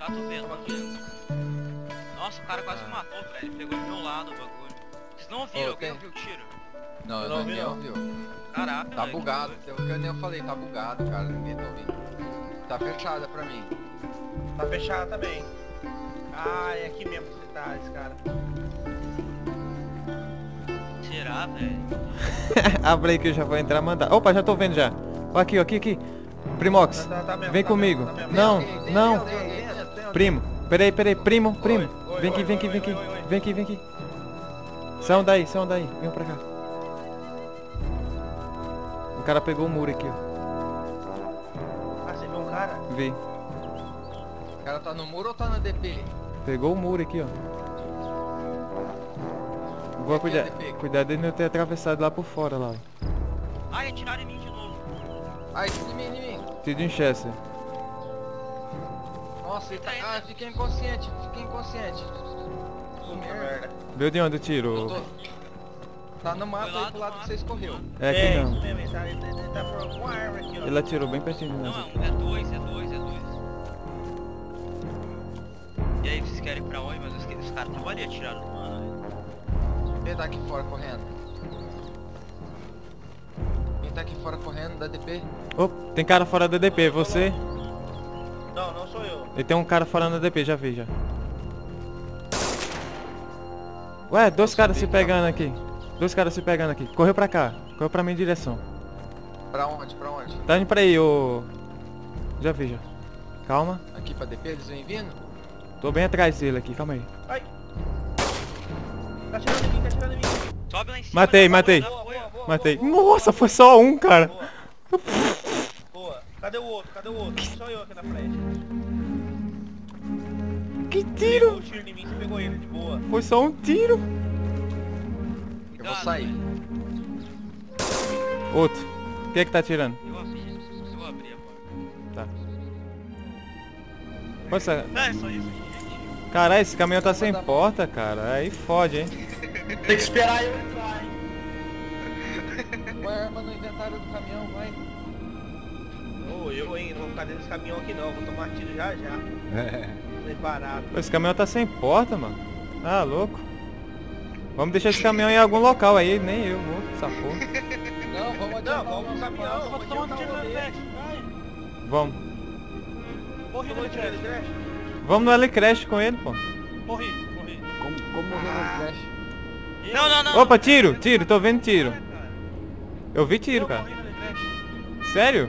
Tá, tô vendo, tô vendo. Nossa, o cara quase me matou, velho. Ele pegou do meu lado o bagulho. Vocês não ouviram? Alguém ouviu o tiro? Não, eu não ouvi. Caraca, Tá velho, bugado, o que eu falei, tá bugado, cara, ninguém tá ouvindo. Tá fechada pra mim. Tá fechada também. Ah, é aqui mesmo que você tá, esse cara. Será, velho? Abre aí que eu já vou entrar e mandar. Opa, já tô vendo já. Ó, aqui, ó, aqui. Primox, Tá mesmo, vem tá comigo. mesmo, tá mesmo. Não, Tem, não. tem. Primo, peraí, primo. Oi, Vem aqui. oi. Vem aqui. São daí. Vem pra cá. O cara pegou o muro aqui, ó. Ah, você viu um cara? Vi. O cara tá no muro ou tá na DP? Pegou o muro aqui, ó. Vou Aqui é DP. cuidar dele não ter atravessado lá por fora, lá. Ai, atiraram em mim de novo. Ai, em mim. Tiro em Chester. Nossa, ele tá... Ah, fiquei inconsciente. Puta merda. Viu de onde o Eu tiro? tô... Tá no mato aí pro lado que você escorreu. É aqui isso não. mesmo, ele tá por alguma árvore aqui, ó. Ele atirou bem pertinho de Não, nós. é dois. E aí, vocês querem ir pra onde? Mas os caras estavam ali atirando, mano. Quem tá aqui fora correndo? Quem tá aqui fora correndo da DP? Oh, tem cara fora da DP, você? Não sou eu. E tem um cara fora da DP, já vi já. Ué, dois caras se pegando aqui. Correu pra cá. Correu pra minha direção. Pra onde? Tá indo pra aí, ô... Já vi já. Calma. Aqui pra DP, eles vêm vindo? Tô bem atrás dele aqui, calma aí. Ai. Tá atirando em mim. Sobe lá em cima. Matei. Boa. Matei. Nossa, foi só um, cara. Boa. Cadê o outro? Só eu aqui na frente. Que Pegou tiro. o tiro em mim, você pegou ele de boa. Foi só um tiro. Eu vou sair. Outro. Quem é que tá atirando? Eu abri a porta. Tá. Nossa, É só isso, gente. caralho, esse caminhão tá sem porta, cara. Aí fode, hein. Tem que esperar eu entrar, hein. Põe a arma no inventário do caminhão, vai. Eu, hein, não vou ficar dentro desse caminhão aqui não, vou tomar tiro já. Preparado. Esse caminhão tá sem porta, mano. Ah, louco. Vamos deixar esse caminhão em algum local aí, nem eu vou, essa porra. Não, vamos adiantar. Vamos no caminhão, vou tomar um tiro na frente. Vamos. Morri no tiro, Crash. Vamos no L-Crash com ele, pô. Morri. Como morreu no Flash? Não. Opa, tiro, tô vendo tiro. Eu vi tiro, cara. Morri no Crash. Sério?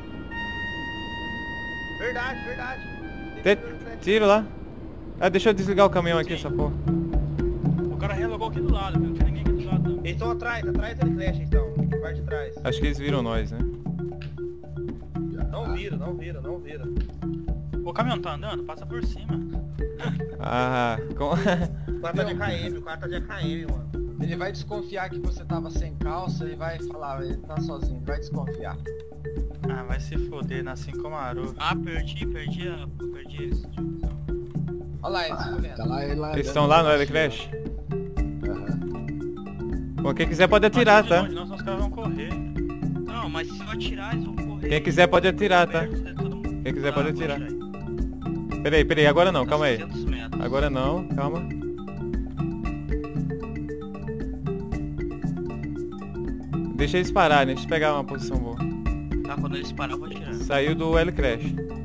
Verdade. Tiro lá. Ah, deixa eu desligar o caminhão aqui, essa porra. O cara relogou aqui do lado, viu? Não tinha ninguém aqui do lado não. Eles estão atrás do Crash então. Parte de trás. Acho que eles viram nós, né? Não vira. O caminhão tá andando? Passa por cima. Ah, com... O cara tá de AKM, mano. Ele vai desconfiar que você tava sem calça e vai falar, ele tá sozinho, vai desconfiar. Ah, vai se foder, nasci com Maru. Ah, perdi eles. Olha lá, eles correndo. Tá lá, Eles estão lá no L-Crash? Bom, quem quiser pode atirar, tá? Não, senão os caras vão correr. Não, mas se eu atirar, eles vão correr. Quem quiser pode atirar, tá? Quem quiser pode atirar. Peraí, agora não, calma aí. Agora não, calma. Deixa eles pararem, deixa eu pegar uma posição boa. Tá, quando eles parar, eu vou atirar. Saiu do L-Crash.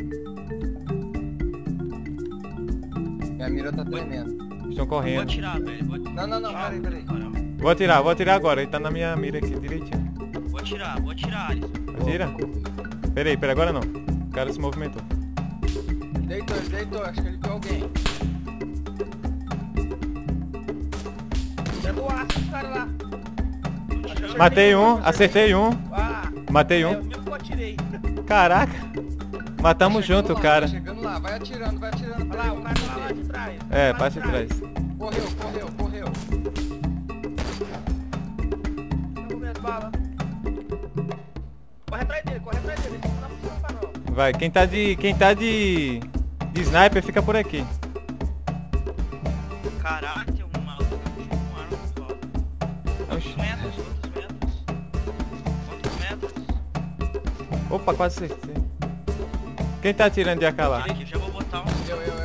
Minha mira tá tremendo. Estão Vou correndo. atirar, velho. Não, peraí. Caramba. Vou atirar agora, ele tá na minha mira aqui direitinho. Vou atirar, Alisson. Atira? Peraí, agora não. O cara se movimentou. Deitou, acho que ele viu alguém. Pega o aço do cara lá. Matei um, acertei um. Ah, Matei é um. o mesmo que eu atirei. Caraca. Matamos Chegando junto, lá, cara. tá chegando lá, vai atirando. Olha lá, o cara tá lá de trás. É, Lá parte de trás. Correu. Vamos ver as balas. Corre atrás dele. Não dá pra se matar, não. Vai, quem tá de sniper fica por aqui. Caraca, tem um maluco com arma só. Oxi. Quantos metros? Opa, quase acertei. Quem tá atirando de AK lá? Tirei aqui, já vou botar um. Eu.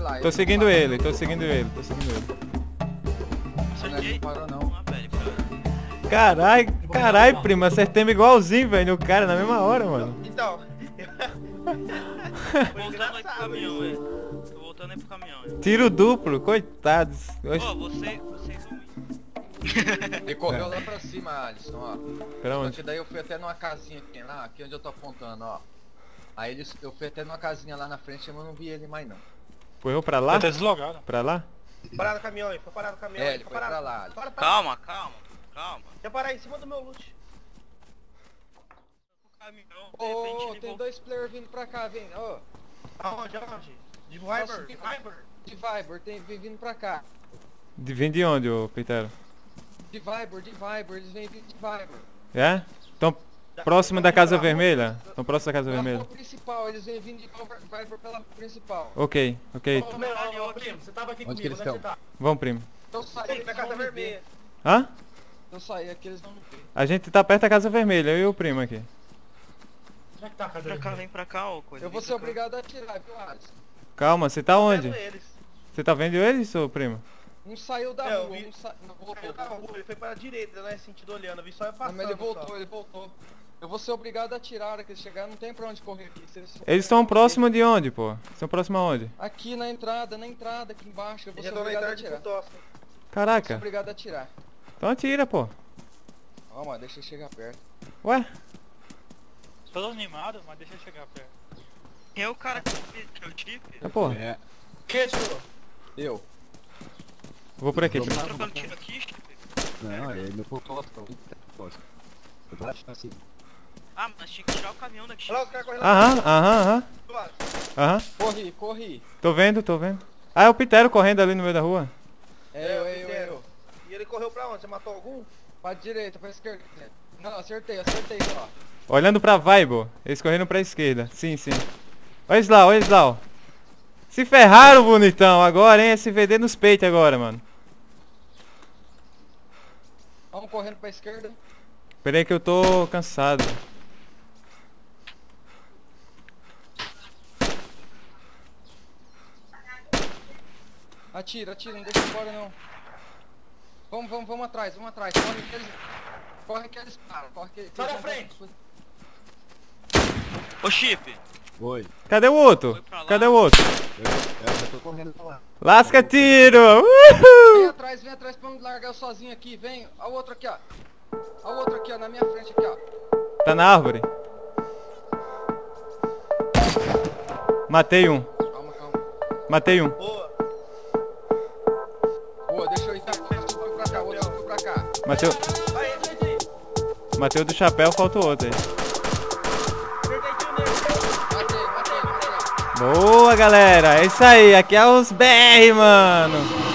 lá. Tô seguindo ele, tô seguindo ele. Acertei. Não parou não. Ah, velho, cara. Caralho, primo, acertei igualzinho, velho, o cara na mesma hora, mano. Então. Tô voltando aí pro caminhão, velho. Tô voltando aí pro caminhão, velho. Tiro duplo, coitados. Ó, vocês vão ir. Ele correu lá pra cima, Alisson, ó. Pra Só onde? que daí eu fui até numa casinha aqui, lá, aqui onde eu tô apontando, ó. Aí eu fui até numa casinha lá na frente, mas eu não vi ele mais não. Correu pra lá? Tá deslogado. Pra lá? Parar no caminhão aí, foi parar no caminhão. É, aí, ele foi pra lá. Alisson. Para. Calma. Já parar em cima do meu loot. O caminhão, de Ô, repente, ele tem voltou. 2 players vindo pra cá, vem, ó. Aonde? De Viber. De Viber, vem vindo pra cá. Vem de onde, ô Pitero? De Viber, eles vêm vindo de Viber. É? Tão próximo da Casa Vermelha? Tão próximo da Casa Pela Vermelha? rua principal, eles vêm vindo de Viber pela principal. Ok. Ô, primo, você tava aqui Onde comigo, que eles onde você estão? tá? Vamos, primo. Então sai, Tem eles na vão Casa me ver. Vermelha. Hã? Então sai, aqui eles vão me ver. A gente tá perto da Casa Vermelha, eu e o primo aqui. Onde é que tá a casa Pra cá, dele? vem pra cá, ô coisa. Eu vou vem ser pra cá. obrigado a atirar, viu, Alisson? Calma, você tá onde? Vendo eles. Você tá vendo eles, seu primo? Um saiu da Eu rua, vi. não Saiu voltou. da rua, ele foi pra direita, não é sentido olhando, eu vi só eu Não, passando. mas ele só. voltou. Eu vou ser obrigado a atirar, a hora que eles chegarem, não tem pra onde correr aqui. Se Eles estão próximos de onde, pô? Estão próximos aonde? Aqui na entrada, aqui embaixo, eu vou Ele ser já tô na obrigado a entrada de atirar. Futosta. Vou ser Caraca. obrigado a atirar. Então atira, pô. Calma, deixa eu chegar perto. Ué? Todo animado, mas deixa eu chegar perto. Quem é o cara que é o chip? É, porra. É. Que, tio? Eu. Vou por aqui, Tá primo. trocando tiro aqui, chip? Não, ele me voltou eu vou achar assim. Ah, mas tinha que tirar o caminhão daqui. Olha lá os caras correndo lá. Aham. Corri. Tô vendo. Ah, é o Pitero correndo ali no meio da rua. Eu. E ele correu pra onde? Você matou algum? Pra direita, pra esquerda. Não, acertei só. Olhando pra Vibe, eles correndo pra esquerda. Sim. Olha eles lá, ó. Se ferraram, bonitão, agora, hein? SVD nos peitos agora, mano. Vamos correndo pra esquerda. Pera aí que eu tô cansado. Atira, não deixa embora não. Vamos atrás. Corre que eles param. Sai da frente! Ô, chip. Oi, Cadê o outro? Foi pra lá. Cadê o outro? eu já tô correndo pra lá. Lasca tiro! Vem atrás pra não largar eu sozinho aqui, vem. Olha o outro aqui, ó. Na minha frente aqui, ó. Tá na árvore. Matei um. Calma. Matei um. Boa. Boa, deixa eu ir, o outro subiu pra cá. Matei, Aí, acertei. matei o do chapéu, falta o outro aí. Acertei tiro nele. Matei. Boa, galera. É isso aí. Aqui é os BR, mano.